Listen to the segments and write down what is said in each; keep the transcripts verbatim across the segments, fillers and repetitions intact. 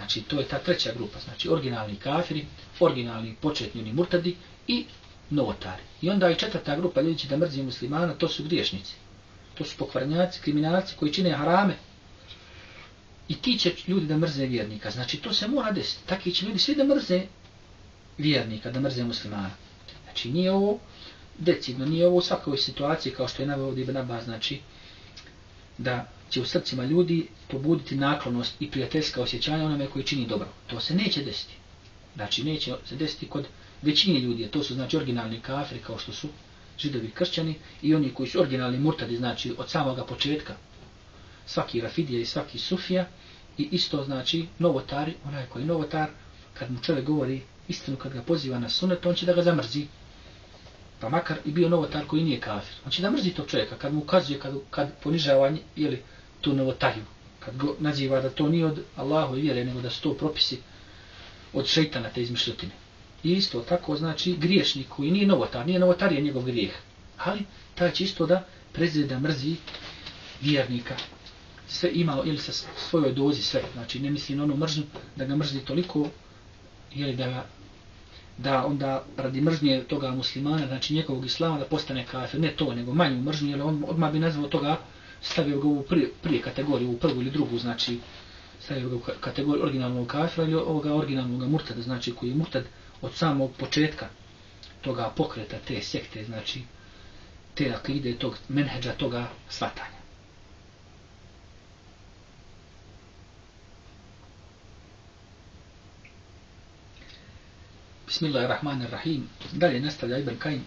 Znači, to je ta treća grupa. Znači, originalni kafiri, originalni početni oni murtadi i novotari. I onda i četvrta grupa ljudi će da mrzi muslimana, to su griješnici. To su pokvarnjaci, kriminalci koji čine harame. I ti će ljudi da mrze vjernika. Znači, to se mora desiti. Takvi će ljudi svi da mrze vjernika, da mrze muslimana. Znači, nije ovo decidno, nije ovo u svakoj situaciji, kao što je naveo ovdje Ibn Abbas, znači, da će u srcima ljudi pobuditi naklonost i prijateljska osjećanja onome koji čini dobro. To se neće desiti. Znači, neće se desiti kod većine ljudi. To su, znači, originalni kafiri, kao što su židovi kršćani, i oni koji su originalni murtadi, znači, od samoga početka. Svaki rafidija i svaki sufija, i isto, znači, novotari, onaj koji je novotar, kad mu čovjek govori istinu, kad ga poziva na sunet, on će da ga zamrzi. Pa makar i bio novotar koji nije kafir. On će da mrzi tog čovjeka kad mu ukazuje, kad, kad ponižava jeli, tu novotariju. Kad go naziva da to nije od Allahu i vjere, nego da su to propisi od šeitana, te izmišljotine. I isto tako, znači, griješnik koji nije novotar, nije novotar je njegov grijeh. Ali taj će isto da prezire da mrzi vjernika. Sve imalo, ili sa svojoj dozi sve. Znači, ne misli na onu mržnju, da ga mrzi toliko, ili da ga da onda radi mržnje toga muslimana, znači njegovog islama, da postane kafir. Ne to, nego manju mržnju, jer on odmah bi nazvao toga, stavio ga u prije, prije kategoriju, u prvu ili drugu, znači stavio ga u kategoriju originalnog kafira ili ovoga originalnog murtada, znači koji je murtad od samog početka toga pokreta, te sekte, znači te akide, tog menheđa, toga svatanja. Bismillahirrahmanirrahim. Dalje nastavlja Ibn Kajim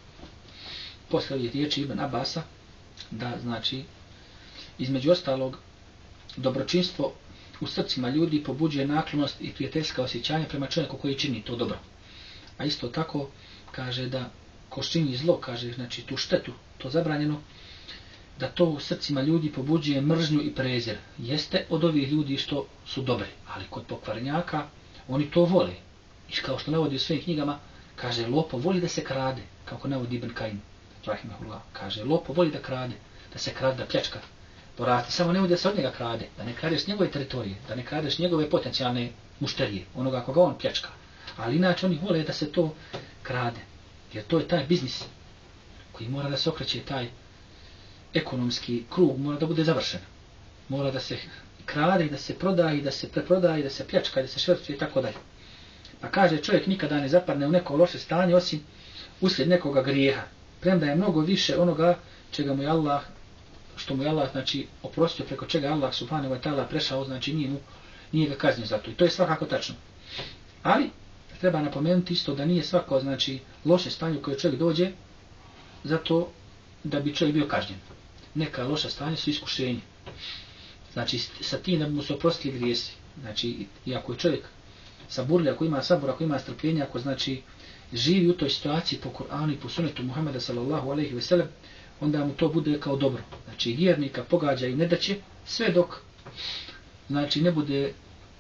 posle ovih riječi Ibn Abasa da, znači, između ostalog, dobročinstvo u srcima ljudi pobuđuje naklonost i prijateljska osjećanja prema čovjeku koji čini to dobro. A isto tako kaže da ko čini zlo, kaže, znači tu štetu, to zabranjeno, da to u srcima ljudi pobuđuje mržnju i prezir. Jeste od ovih ljudi što su dobri, ali kod pokvarnjaka oni to vole. I kao što navodi u svojim knjigama, kaže, lopov voli da se krade, kako navodi Ibn Kajim, rahimahullah, kaže, lopov voli da krade, da se krade, da pljačka, porasti, samo ne vodi da se od njega krade, da ne kradeš njegove teritorije, da ne kradeš njegove potencijalne mušterije, onoga koga on pljačka. Ali inače oni vole da se to krade, jer to je taj biznis koji mora da se okreće, taj ekonomski krug mora da bude završen. Mora da se krade, da se prodaje, da se preprodaje, da se pljačka, da se švercuje i tako dalje. Pa kaže, čovjek nikada ne zapadne u neko loše stanje osim uslijed nekoga grijeha. Premda je mnogo više onoga čega mu je Allah, što mu je Allah, znači, oprostio, preko čega je Allah subhanahu wa ta'ala prešao, znači nije, mu, nije ga kaznio za to. I to je svakako tačno. Ali treba napomenuti isto da nije svako, znači, loše stanje u koje čovjek dođe zato da bi čovjek bio kažnjen. Neka loša stanja su iskušenje. Znači, sa tim da bi mu se oprostili grijesi. Znači, i ako je čovjek saburli, ako ima sabor, ako ima strpljenja, ako, znači, živi u toj situaciji po Kur'anu i po sunetu Muhameda sallallahu alejhi ve sellem, onda mu to bude kao dobro. Znači, vjernika pogađa i nedaće sve dok, znači, ne bude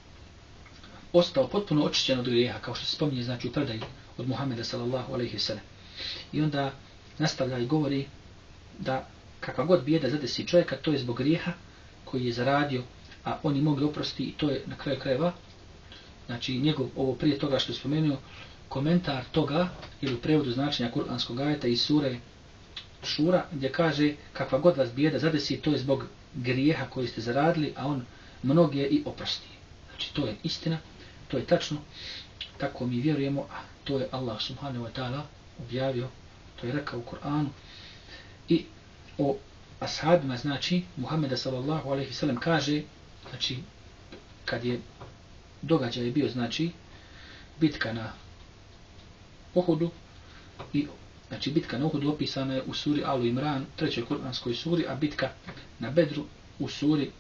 ostao potpuno očišćen od grijeha, kao što se spominje, znači, u predaji od Muhameda sallallahu alejhi ve sellem. I onda nastavlja i govori da kakva god bijeda zadesi čovjeka, to je zbog grijeha koji je zaradio, a oni mogli oprosti, i to je na kraju krajeva, znači, njegov, ovo prije toga što je spomenuo, komentar toga, ili u prevodu značenja kuranskog ajeta iz sure Šura, gdje kaže, kakva god vas bijeda zadesi, to je zbog grijeha koji ste zaradili, a on mnoge i oprosti. Znači, to je istina, to je tačno, tako mi vjerujemo, a to je Allah subhanahu wa ta'ala objavio, to je rekao u Kur'anu. I o ashabima, znači, Muhammeda sallallahu alejhi ve sellem kaže, znači, kad je događaj je bio, znači, bitka na Uhudu, i, znači, bitka na Uhudu opisana je u suri Alu Imran, trećoj kuranskoj suri, a bitka na Bedru u suri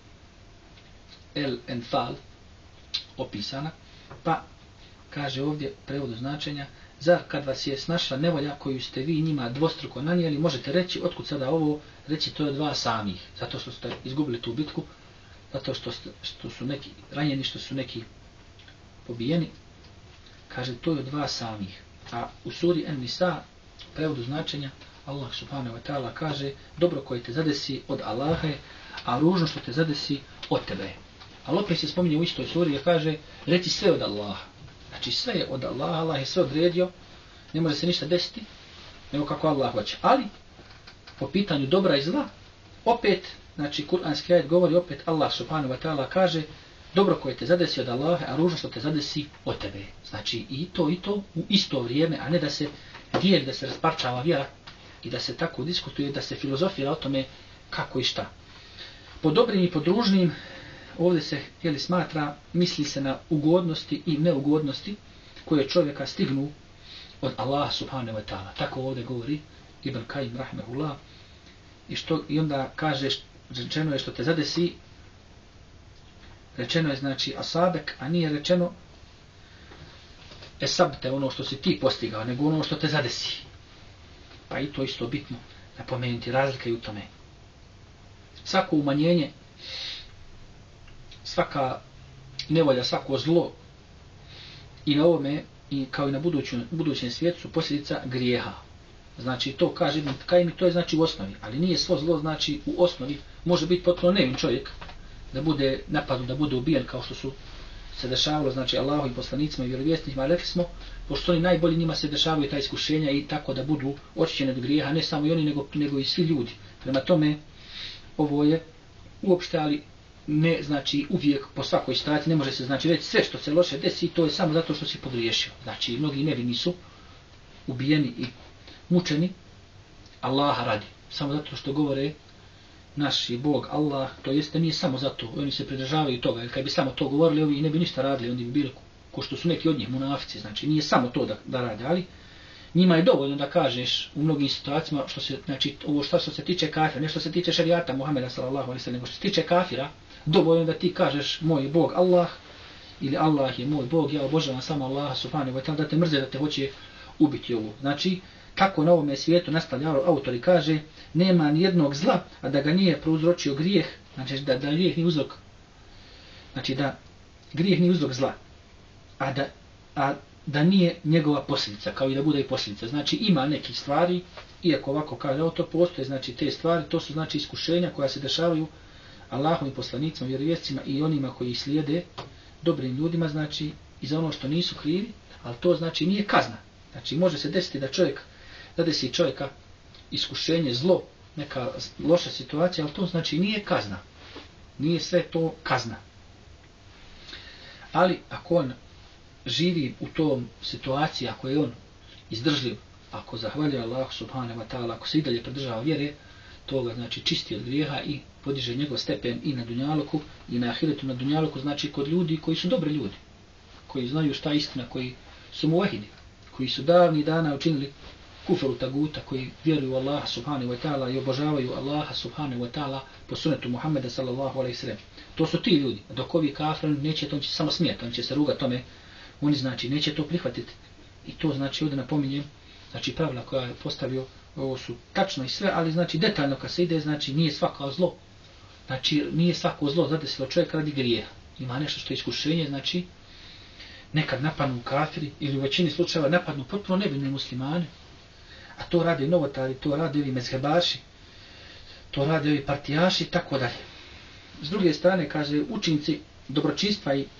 El Enfal opisana, pa kaže ovdje prevodu značenja, zar kad vas je snašla nevolja koju ste vi njima dvostruko nanijeli, možete reći, otkud sada ovo, reći to je dva samih, zato što ste izgubili tu bitku, zato što, ste, što su neki ranjeni, što su neki pobijeni, kaže, to je dva samih. A u suri En-Nisa, prevodu značenja, Allah subhanahu wa ta'ala kaže, dobro koje te zadesi od Allahe, a ružno što te zadesi od tebe. Ali opet se spominje u istoj suri jer kaže reci sve od Allaha. Znači sve je od Allaha, Allah je sve odredio, ne može se ništa desiti, nego kako Allah hoće. Ali, po pitanju dobra i zla, opet, znači kuranski ajet govori opet Allah subhanahu wa ta'ala kaže dobro koje te zadesi od Allaha, a ružno što te zadesi od tebe. Znači i to i to u isto vrijeme, a ne da se dijeli, da se rasparčava vjera i da se tako diskutuje, da se filozofira o tome kako i šta. Po dobrim i po družnim, ovdje se jeli, smatra, misli se na ugodnosti i neugodnosti koje čovjeka stignu od Allaha subhanahu wa ta'ala. Tako ovdje govori Ibn Kajim rahmehullah. I, što, I onda kaže, rečeno je što te zadesi, rečeno je znači asabek, a nije rečeno esabte, ono što si ti postigao, nego ono što te zadesi. Pa i to isto bitno napomenuti, razlika je u tome. Svako umanjenje, svaka nevolja, svako zlo i na ovome, i kao i na budućem, budućem svijetu su posljedica grijeha. Znači to kaže Ibn Kajim, to je znači u osnovi, ali nije svo zlo znači u osnovi, može biti potpuno nevin čovjek da bude napadnut, da bude ubijen kao što su se dešavalo, znači Allahu i poslanicima i vjerovjesnicima, rekli smo, pošto oni najbolji njima se dešavaju ta iskušenja i tako da budu očišćeni od grijeha, ne samo i oni, nego, nego i svi ljudi. Prema tome, ovo je uopšte, ali ne znači uvijek po svakoj situaciji, ne može se znači reći sve što se loše desi, to je samo zato što si pogriješio. Znači, mnogi nevini su ubijeni i mučeni Allaha radi. Samo zato što govore naš Bog, Allah, to jeste nije samo zato, oni se pridržavaju toga, jer kad bi samo to govorili, ovi ne bi ništa radili, oni bi bili ko što su neki od njih munafici, znači nije samo to da, da rade, ali njima je dovoljno da kažeš u mnogim situacijama, što se, znači ovo što se tiče kafira, ne što se tiče šerijata Muhameda sallallahu alejhi ve sellem, nego što se tiče kafira, dovoljno da ti kažeš moj Bog Allah, ili Allah je moj Bog, ja obožavam samo Allaha subhanahu wa ta'ala, da te mrze, da te hoće ubiti ovo. Znači, kako na ovome svijetu nastavlja autor i kaže, nema ni jednog zla, a da ga nije prouzročio grijeh, znači da, da grijeh nije uzrok, znači da grijeh nije uzrok zla, a da, a da nije njegova posljedica, kao i da bude i posljedica. Znači ima nekih stvari, iako ovako kaže autor, postoje znači te stvari, to su znači iskušenja koja se dešavaju Allahovim poslanicima, vjerovjescima i onima koji ih slijede, dobrim ljudima, znači i za ono što nisu krivi, ali to znači nije kazna. Znači može se desiti da čovjek, da desi čovjeka iskušenje, zlo, neka loša situacija, ali to znači nije kazna. Nije sve to kazna. Ali ako on živi u tom situaciji, ako je on izdržljiv, ako zahvaljuje Allah subhanahu wa ta'ala, ako se i dalje pridržava vjere, to ga znači čisti od grijeha i podiže njegov stepen i na dunjaluku i na ahiretu. Na dunjaluku znači kod ljudi koji su dobri ljudi, koji znaju šta je istina, koji su muvahidi, koji su davni dana učinili kufru taguta, koji vjeruju u Allaha subhanahu wa ta'ala i obožavaju Allaha subhanahu wa ta'ala po sunnetu Muhammeda sallallahu alejhi ve sellem. To su ti ljudi. Dok ovi kafiri neće, to on će samo smijeti, on će se ruga tome, oni znači neće to prihvatiti. I to znači ovdje napominjem, znači pravila koja je postavio, ovo su tačno i sve, ali znači detaljno kad se ide, znači nije svako zlo, znači nije svako zlo zadesilo čovjeka radi grijeha. Ima nešto što je iskušenje, znači nekad napadnu kafiri ili u većini slučajeva napadnu potpuno nevine muslimane, a to rade novotari, to rade ovi mezhebaši, to rade ovi partijaši i tako dalje. S druge strane, kaže, učinci dobročinstva i,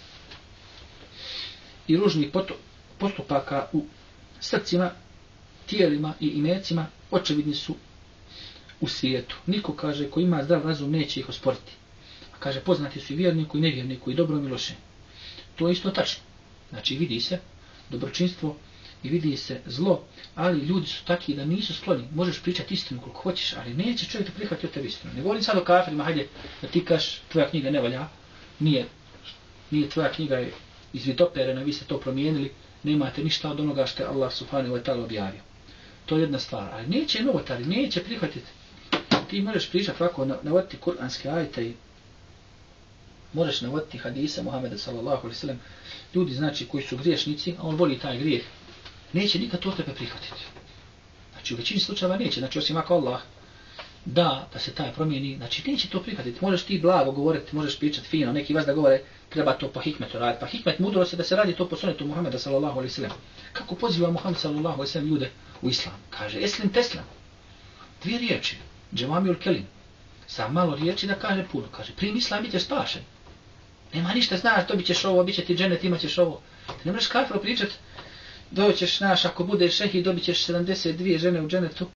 i ružnih postupaka u srcima, tijelima i imecima očevidni su u svijetu. Niko, kaže, ko ima zdrav razum neće ih osporiti. A kaže, poznati su i vjerniku i nevjerniku i dobrom i lošem. To je isto tačno. Znači vidi se dobročinstvo i vidi se zlo, ali ljudi su takvi da nisu skloni. Možeš pričati istinu koliko hoćeš, ali neće čovjek da prihvati od tebi istinu. Ne govorim sad o kafirima, hajde da ti kaš tvoja knjiga ne valja, nije, nije tvoja knjiga je izvitoperena, vi ste to promijenili, nemate ništa od onoga što je Allah subhanahu wa ta'ala objavio. To je jedna stvar, ali neće novotari, neće prihvatiti. Ti možeš pričati ovako, navoditi kuranske ajete i možeš navoditi hadise Muhammeda sallallahu alejhi ve sellem, ljudi znači koji su griješnici, a on voli taj grijeh, neće nikad to tebe prihvatiti. Znači u većini slučajeva neće, znači osim ako Allah da, da se taj promijeni, znači neće to prihvatiti. Možeš ti blago govoriti, možeš pričati fino, neki vas da govore, treba to po hikmetu raditi. Pa hikmet mudrost je da se radi to po sunnetu Muhammeda sallallahu alejhi ve sellem. Kako poziva Muhammed sallallahu alejhi ve sellem ljude u islam? Kaže, eslim teslam. Dvije riječi, džemamiul kelim. Sa malo riječi da kaže puno. Kaže, primi islam i ćeš spašen. Nema ništa, znaš, dobit ćeš ovo, bit će ti dženet, imat ćeš ovo. Ti ne možeš kafiru pričat, doćeš, znaš, ako budeš šehid, dobit ćeš sedamdeset dvije žene u dženetu,